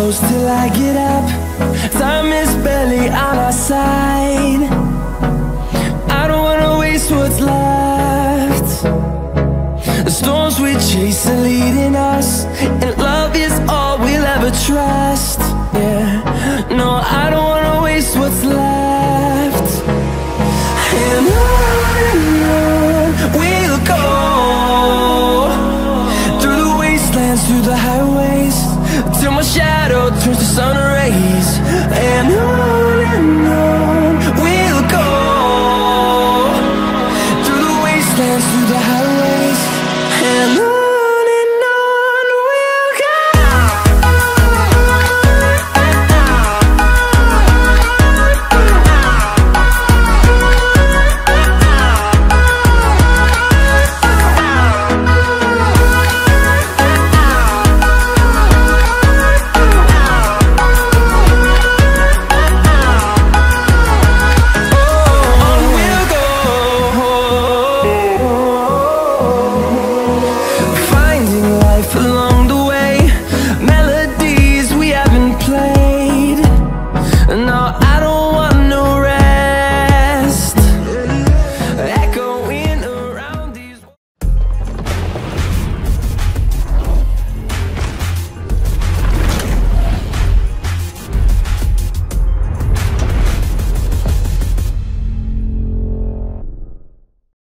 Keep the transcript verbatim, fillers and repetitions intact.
close till I get up. Time is barely on our side. I don't wanna waste what's left. The storms we chase are leading us, and love is all we'll ever trust. Yeah, no, I don't wanna waste what's left. And on and on we'll go, through the wastelands, through the highways, till my shadow